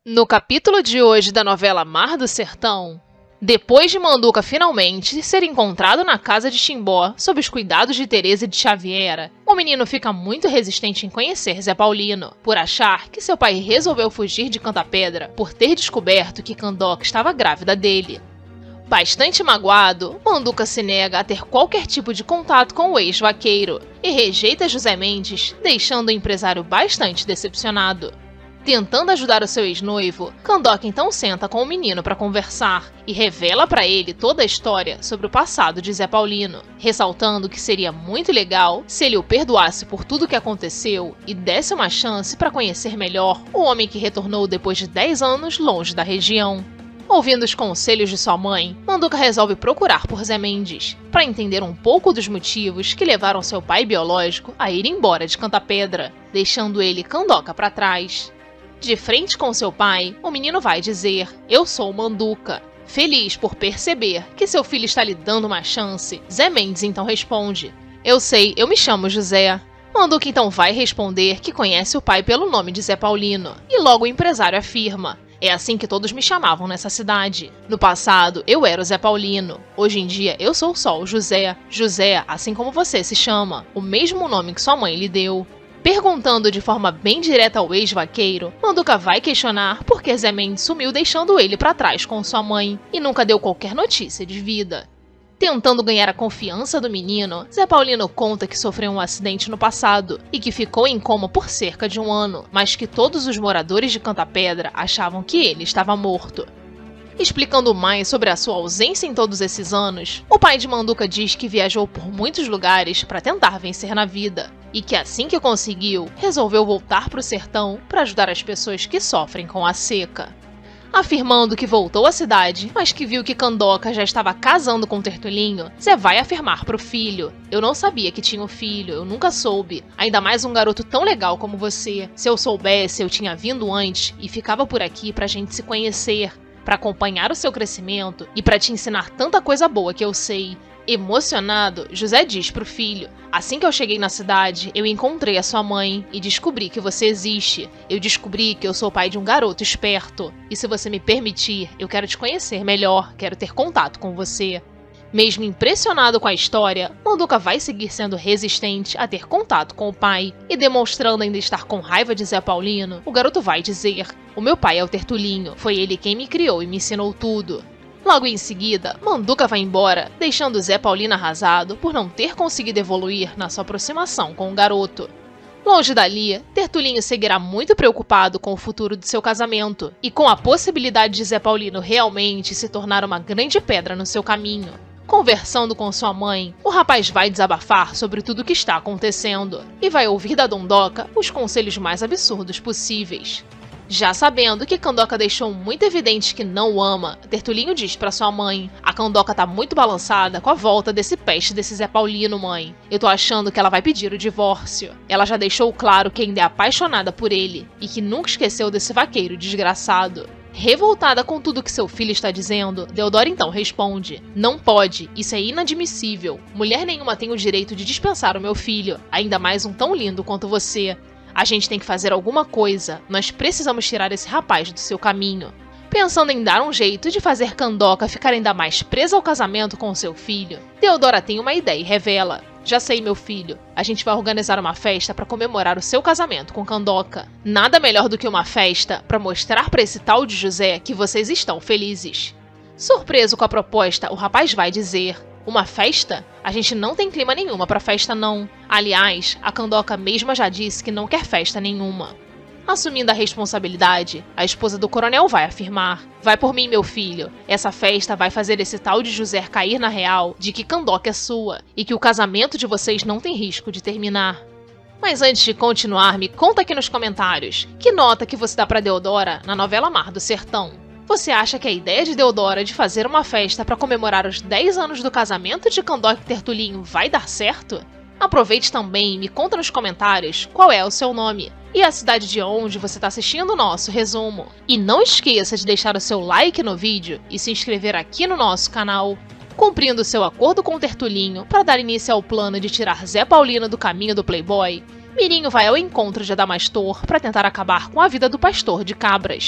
No capítulo de hoje da novela Mar do Sertão, depois de Manduca finalmente ser encontrado na casa de Timbó sob os cuidados de Teresa de Xaviera, o menino fica muito resistente em conhecer Zé Paulino, por achar que seu pai resolveu fugir de Canta-Pedra por ter descoberto que Candoca estava grávida dele. Bastante magoado, Manduca se nega a ter qualquer tipo de contato com o ex-vaqueiro e rejeita José Mendes, deixando o empresário bastante decepcionado. Tentando ajudar o seu ex-noivo, Candoca então senta com o menino para conversar e revela para ele toda a história sobre o passado de Zé Paulino, ressaltando que seria muito legal se ele o perdoasse por tudo o que aconteceu e desse uma chance para conhecer melhor o homem que retornou depois de 10 anos longe da região. Ouvindo os conselhos de sua mãe, Manduca resolve procurar por Zé Mendes, para entender um pouco dos motivos que levaram seu pai biológico a ir embora de Canta-Pedra, deixando ele Candoca para trás. De frente com seu pai, o menino vai dizer: "Eu sou Manduca." Feliz por perceber que seu filho está lhe dando uma chance, Zé Mendes então responde: "Eu sei, eu me chamo José." Manduca então vai responder que conhece o pai pelo nome de Zé Paulino, e logo o empresário afirma: "É assim que todos me chamavam nessa cidade. No passado, eu era o Zé Paulino. Hoje em dia, eu sou só o José. José, assim como você se chama, o mesmo nome que sua mãe lhe deu." Perguntando de forma bem direta ao ex-vaqueiro, Manduca vai questionar por que Zé Mendes sumiu deixando ele para trás com sua mãe e nunca deu qualquer notícia de vida. Tentando ganhar a confiança do menino, Zé Paulino conta que sofreu um acidente no passado e que ficou em coma por cerca de 1 ano, mas que todos os moradores de Canta-Pedra achavam que ele estava morto. Explicando mais sobre a sua ausência em todos esses anos, o pai de Manduca diz que viajou por muitos lugares para tentar vencer na vida, e que assim que conseguiu, resolveu voltar para o sertão para ajudar as pessoas que sofrem com a seca. Afirmando que voltou à cidade, mas que viu que Candoca já estava casando com Tertulinho, Zé vai afirmar para o filho: "Eu não sabia que tinha um filho, eu nunca soube, ainda mais um garoto tão legal como você. Se eu soubesse, eu tinha vindo antes e ficava por aqui pra gente se conhecer, para acompanhar o seu crescimento e para te ensinar tanta coisa boa que eu sei." Emocionado, José diz pro filho: "Assim que eu cheguei na cidade, eu encontrei a sua mãe e descobri que você existe. Eu descobri que eu sou pai de um garoto esperto. E se você me permitir, eu quero te conhecer melhor, quero ter contato com você." Mesmo impressionado com a história, Manduca vai seguir sendo resistente a ter contato com o pai, e demonstrando ainda estar com raiva de Zé Paulino, o garoto vai dizer: "O meu pai é o Tertulinho, foi ele quem me criou e me ensinou tudo." Logo em seguida, Manduca vai embora, deixando Zé Paulino arrasado por não ter conseguido evoluir na sua aproximação com o garoto. Longe dali, Tertulinho seguirá muito preocupado com o futuro de seu casamento, e com a possibilidade de Zé Paulino realmente se tornar uma grande pedra no seu caminho. Conversando com sua mãe, o rapaz vai desabafar sobre tudo o que está acontecendo, e vai ouvir da Dondoca os conselhos mais absurdos possíveis. Já sabendo que Candoca deixou muito evidente que não o ama, Tertulinho diz pra sua mãe: "A Candoca tá muito balançada com a volta desse peste desse Zé Paulino, mãe. Eu tô achando que ela vai pedir o divórcio. Ela já deixou claro que ainda é apaixonada por ele e que nunca esqueceu desse vaqueiro desgraçado." Revoltada com tudo que seu filho está dizendo, Deodora então responde: "Não pode, isso é inadmissível. Mulher nenhuma tem o direito de dispensar o meu filho, ainda mais um tão lindo quanto você. A gente tem que fazer alguma coisa, nós precisamos tirar esse rapaz do seu caminho." Pensando em dar um jeito de fazer Candoca ficar ainda mais presa ao casamento com seu filho, Deodora tem uma ideia e revela: "Já sei, meu filho, a gente vai organizar uma festa para comemorar o seu casamento com Candoca. Nada melhor do que uma festa para mostrar para esse tal de José que vocês estão felizes." Surpreso com a proposta, o rapaz vai dizer: "Uma festa? A gente não tem clima nenhuma pra festa não. Aliás, a Candoca mesma já disse que não quer festa nenhuma." Assumindo a responsabilidade, a esposa do coronel vai afirmar: "Vai por mim, meu filho. Essa festa vai fazer esse tal de José cair na real de que Candoca é sua e que o casamento de vocês não tem risco de terminar." Mas antes de continuar, me conta aqui nos comentários: que nota que você dá pra Deodora na novela Mar do Sertão? Você acha que a ideia de Deodora de fazer uma festa para comemorar os 10 anos do casamento de Candoca e Tertulinho vai dar certo? Aproveite também e me conta nos comentários qual é o seu nome e a cidade de onde você está assistindo o nosso resumo. E não esqueça de deixar o seu like no vídeo e se inscrever aqui no nosso canal. Cumprindo seu acordo com Tertulinho para dar início ao plano de tirar Zé Paulino do caminho do Playboy, Mirinho vai ao encontro de Adamastor para tentar acabar com a vida do pastor de cabras.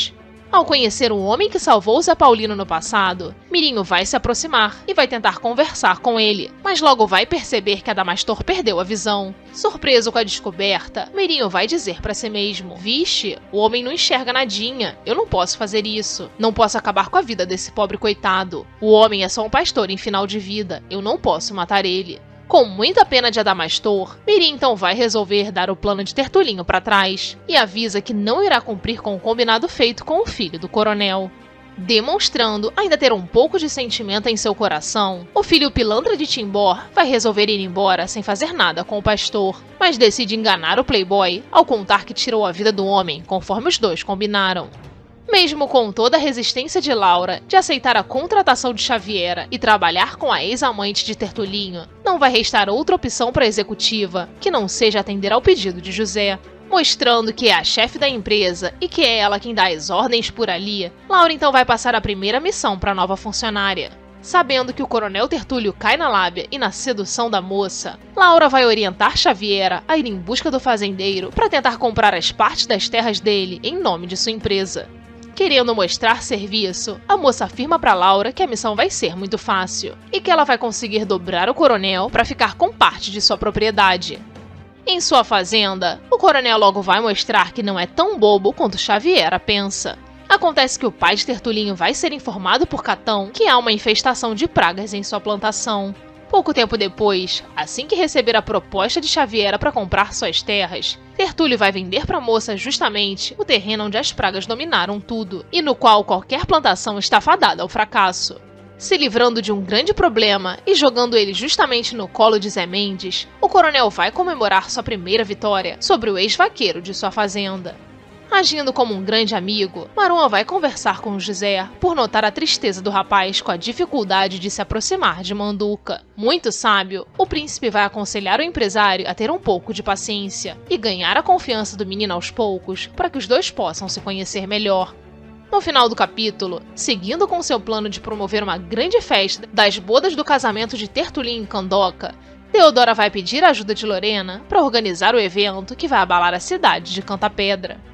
Ao conhecer o homem que salvou o Zé Paulino no passado, Mirinho vai se aproximar e vai tentar conversar com ele, mas logo vai perceber que Adamastor perdeu a visão. Surpreso com a descoberta, Mirinho vai dizer pra si mesmo: vixe, o homem não enxerga nadinha, eu não posso fazer isso, não posso acabar com a vida desse pobre coitado. O homem é só um pastor em final de vida, eu não posso matar ele. Com muita pena de Adamastor, Mirim então vai resolver dar o plano de Tertulinho para trás e avisa que não irá cumprir com o combinado feito com o filho do coronel. Demonstrando ainda ter um pouco de sentimento em seu coração, o filho pilantra de Timbó vai resolver ir embora sem fazer nada com o pastor, mas decide enganar o playboy ao contar que tirou a vida do homem, conforme os dois combinaram. Mesmo com toda a resistência de Laura de aceitar a contratação de Xaviera e trabalhar com a ex-amante de Tertulinho, não vai restar outra opção para a executiva que não seja atender ao pedido de José. Mostrando que é a chefe da empresa e que é ela quem dá as ordens por ali, Laura então vai passar a primeira missão para a nova funcionária. Sabendo que o coronel Tertúlio cai na lábia e na sedução da moça, Laura vai orientar Xaviera a ir em busca do fazendeiro para tentar comprar as partes das terras dele em nome de sua empresa. Querendo mostrar serviço, a moça afirma para Laura que a missão vai ser muito fácil e que ela vai conseguir dobrar o coronel para ficar com parte de sua propriedade. Em sua fazenda, o coronel logo vai mostrar que não é tão bobo quanto Xaviera pensa. Acontece que o pai de Tertulinho vai ser informado por Catão que há uma infestação de pragas em sua plantação. Pouco tempo depois, assim que receber a proposta de Xaviera para comprar suas terras, Tertúlio vai vender para a moça justamente o terreno onde as pragas dominaram tudo, e no qual qualquer plantação está fadada ao fracasso. Se livrando de um grande problema e jogando ele justamente no colo de Zé Mendes, o coronel vai comemorar sua primeira vitória sobre o ex-vaqueiro de sua fazenda. Agindo como um grande amigo, Maroma vai conversar com José por notar a tristeza do rapaz com a dificuldade de se aproximar de Manduca. Muito sábio, o príncipe vai aconselhar o empresário a ter um pouco de paciência e ganhar a confiança do menino aos poucos para que os dois possam se conhecer melhor. No final do capítulo, seguindo com seu plano de promover uma grande festa das bodas do casamento de Tertulinho em Candoca, Teodora vai pedir a ajuda de Lorena para organizar o evento que vai abalar a cidade de Cantapedra.